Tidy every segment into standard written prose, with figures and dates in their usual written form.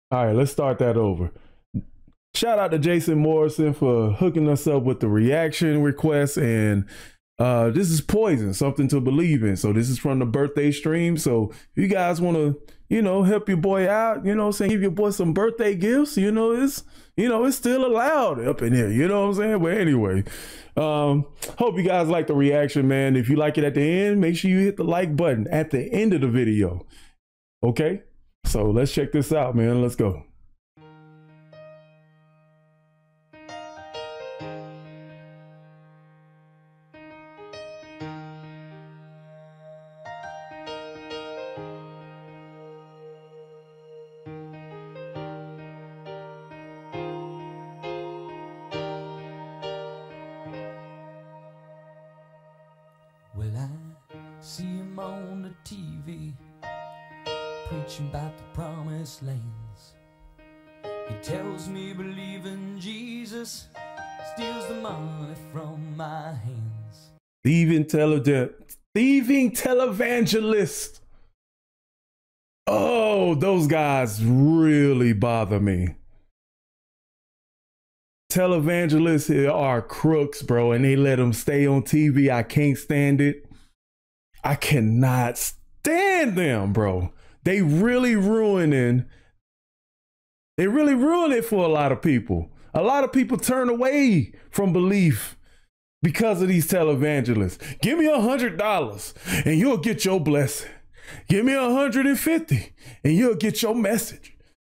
All right, let's start that over. Shout out to Jason Morrison for hooking us up with the reaction request. And this is Poison, something to believe in. So this is from the birthday stream. So if you guys want to, help your boy out, saying, give your boy some birthday gifts, it's still allowed up in here, you know what I'm saying? But anyway, hope you guys like the reaction, man. If you like it at the end, make sure you hit the like button at the end of the video. Okay, so let's check this out, man. Let's go. Well, I see him on the TV, preaching about the promised lands. He tells me believe in Jesus, steals the money from my hands. Thieving televangelist. Oh, those guys really bother me. Televangelists are crooks, bro, and they let them stay on TV. I can't stand it. I cannot stand them, bro. They really ruin it for a lot of people. A lot of people turn away from belief because of these televangelists. Give me $100 and you'll get your blessing. Give me $150 and you'll get your message.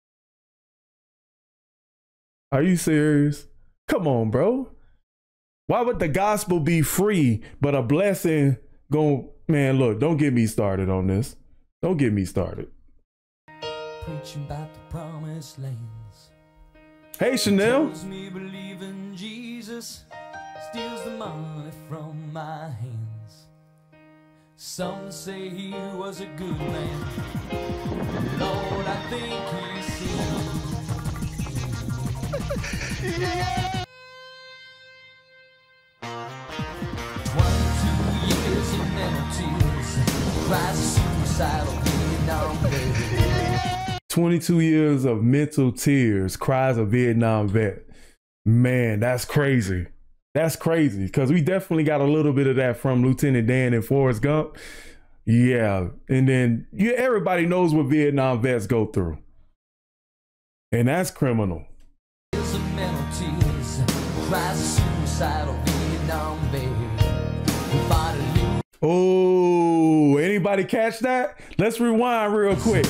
Are you serious? Come on, bro. Why would the gospel be free, but a blessing go? Man, look, don't get me started on this. Don't get me started. Preaching about the promised lands. Hey, Chanel. Tells me believe in Jesus, steals the money from my hands. Some say he was a good man. Lord, I think he sinned. Yeah. 22 years of mental tears, cries of suicidal Vietnam vet. 22 years of mental tears, cries of Vietnam vet. Man, that's crazy. That's crazy, because we definitely got a little bit of that from Lieutenant Dan and Forrest Gump. Yeah, and then everybody knows what Vietnam vets go through, and that's criminal. Oh, anybody catch that? Let's rewind real quick.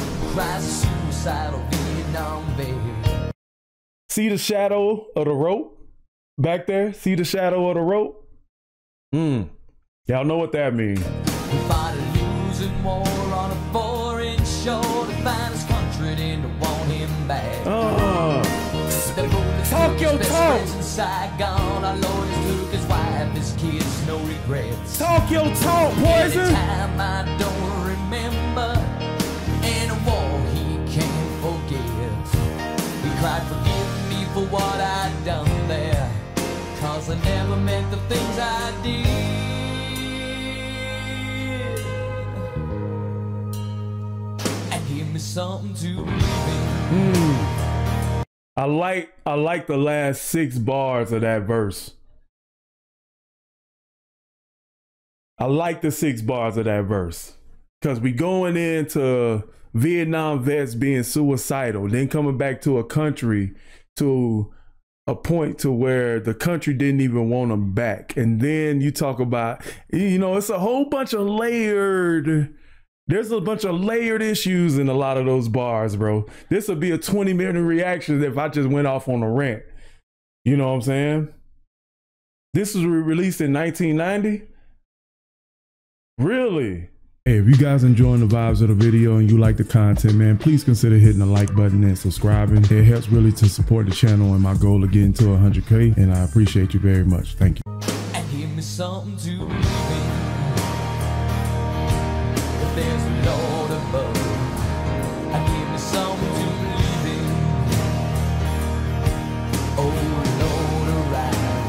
See the shadow of the rope back there? See the shadow of the rope? Y'all know what that means. He fought a losing war on a foreign shore to find his country and to want him back. Talk your talk. Saigon, our Lord took his wife, his kids, no regrets. Talk your talk, Poison. Time I don't remember, and a war he can't forget. He cried, forgive me for what I done there, 'cause I never meant the things I did. And give me something to believe in. I like the last 6 bars of that verse. I like the 6 bars of that verse, because we going into Vietnam vets being suicidal, then coming back to a country, to a point to where the country didn't even want them back. And then you talk about, it's a whole bunch of there's a bunch of layered issues in a lot of those bars, bro. This would be a 20-minute reaction if I just went off on a rant. You know what I'm saying? This was released in 1990. Really? Hey, if you guys enjoying the vibes of the video and you like the content, man, please consider hitting the like button and subscribing. It helps really to support the channel and my goal of getting to 100K, and I appreciate you very much. Thank you. And give me something to believe in. If there's a Lord above, and give me something to believe in. Oh, Lord, arise.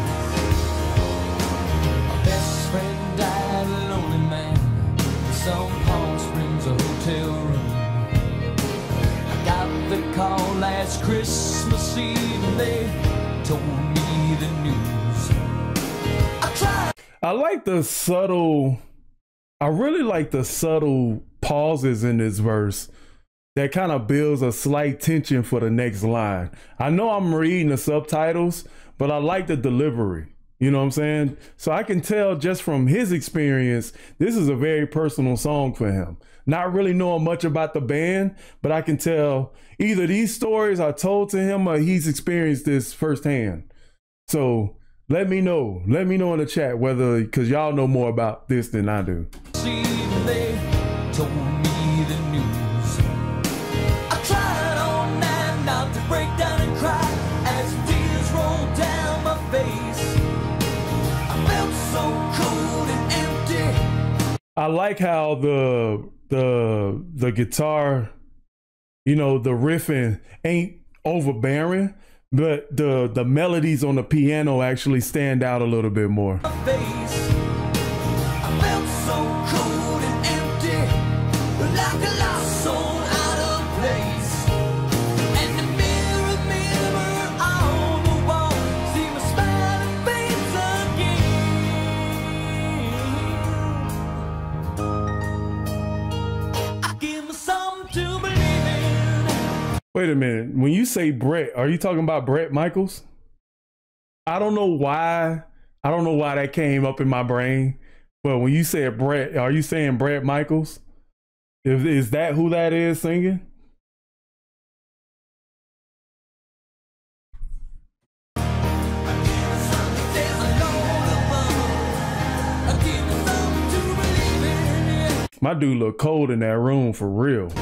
My best friend died, a lonely man. Some Palm Springs, a hotel room. I got the called last Christmas Eve and they told me the news. I tried. I really like the subtle pauses in this verse that kind of builds a slight tension for the next line. I know I'm reading the subtitles, but I like the delivery. You know what I'm saying? So I can tell just from his experience, this is a very personal song for him. Not really knowing much about the band, but I can tell either these stories are told to him or he's experienced this firsthand. So let me know in the chat whether, because y'all know more about this than I do. See, they told me the news. I tried all night not to break down and cry as tears rolled down my face. I felt so cold and empty. I like how the guitar, you know, the riffing ain't overbearing, but the melodies on the piano actually stand out a little bit more. My face. I felt so cold and empty, like a lost soul out of place. And the mirror on the wall, see my smiling face again. I give me something to believe in. Wait a minute. When you say Brett, are you talking about Bret Michaels? I don't know why that came up in my brain. But when you said Brett, are you saying Bret Michaels? Is that who that is singing? My dude look cold in that room for real.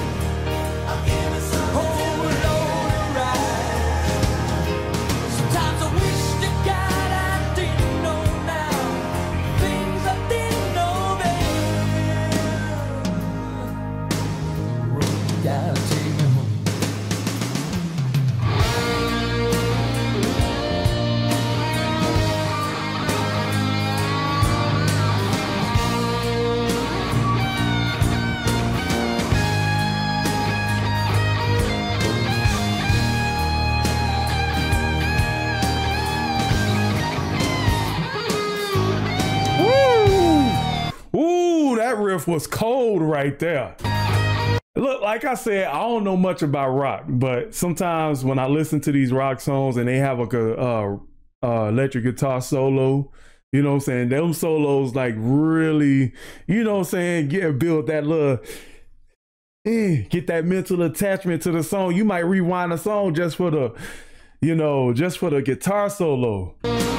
Was cold right there. Look, like I said, I don't know much about rock, but sometimes when I listen to these rock songs and they have a electric guitar solo, you know what I'm saying, them solos like really, you know what I'm saying, build that little get that mental attachment to the song. You might rewind the song just for the, you know, just for the guitar solo.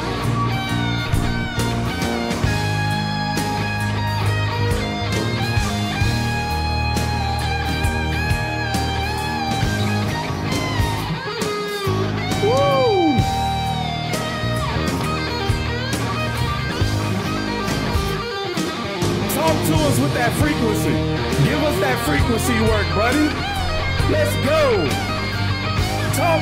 To us with that frequency. Give us that frequency work, buddy. Let's go. Talk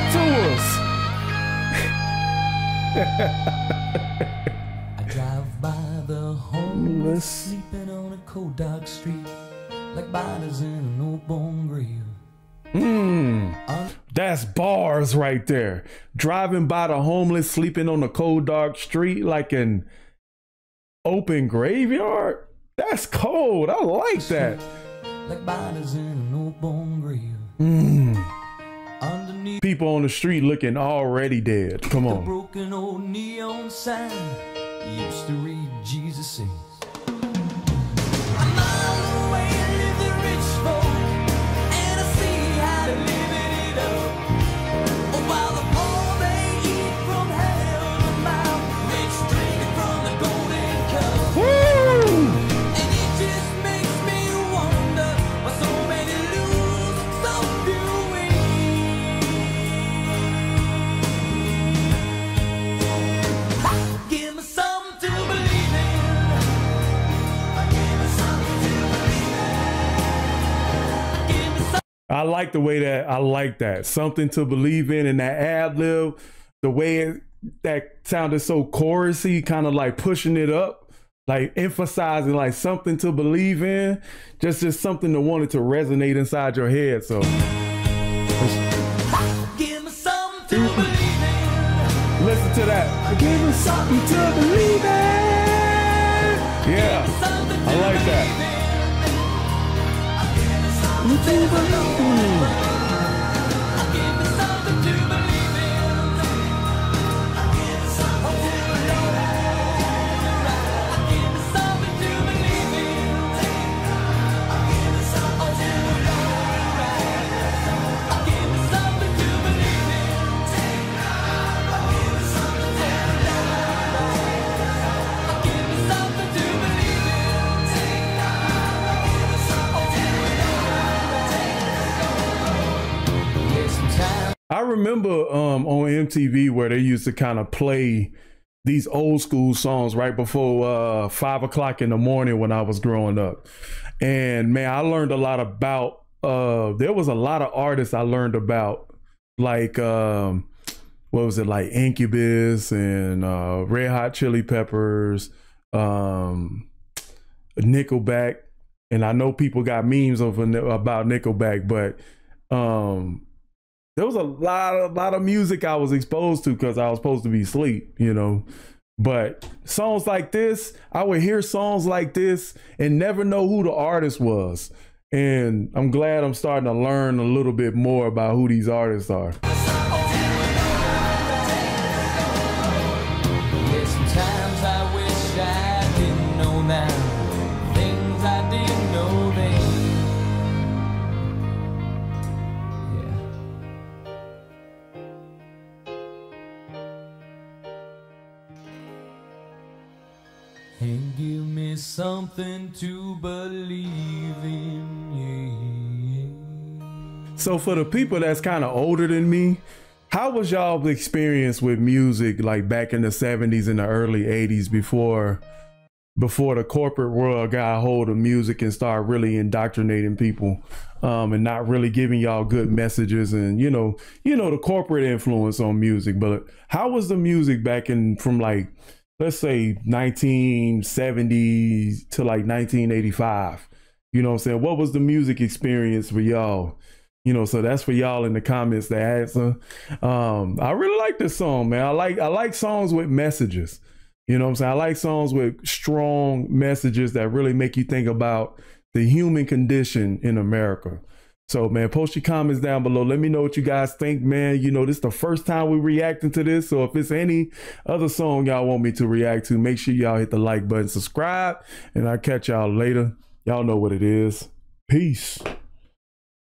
to us. I drive by the homeless sleeping on a cold dark street like bodies in an old bone grave. That's bars right there. Driving by the homeless sleeping on a cold dark street like an open graveyard. That's cold. I like that. Like bodies in an old bone grave. Underneath people on the street looking already dead. Come on. the broken old neon sign used to read Jesus says. A mile away live the rich folk, and I see how they're living it up. While the poor they eat from hell's mouth, rich drinking from the golden cup. Woo! I like the way that I like that. Something to believe in, and that ad lib, the way that sounded so chorusy, kind of like pushing it up, like emphasizing like something to believe in, just something that wanted to resonate inside your head. So to that. Give us something to believe in. Yeah, I like that. I remember on MTV where they used to kind of play these old school songs right before 5 o'clock in the morning when I was growing up. And man, I learned a lot about, there was a lot of artists I learned about, like, what was it, like Incubus and Red Hot Chili Peppers, Nickelback. And I know people got memes about Nickelback, but there was a lot of music I was exposed to because I was supposed to be asleep, you know. But songs like this, I would hear songs like this and never know who the artist was. And I'm glad I'm starting to learn a little bit more about who these artists are. Sometimes I wish I didn't know now, things I didn't know then. And give me something to believe in, yeah. So for the people that's kind of older than me, how was y'all's experience with music like back in the 70s and the early 80s before the corporate world got a hold of music and started really indoctrinating people and not really giving y'all good messages and you know the corporate influence on music? But how was the music back in from like, let's say 1970 to like 1985, you know what I'm saying? What was the music experience for y'all? You know, so that's for y'all in the comments to answer. I really like this song, man. I like songs with messages. You know what I'm saying? I like songs with strong messages that really make you think about the human condition in America. So, man, post your comments down below. Let me know what you guys think, man. You know, this is the first time we're reacting to this. So if it's any other song y'all want me to react to, make sure y'all hit the like button, subscribe, and I'll catch y'all later. Y'all know what it is. Peace.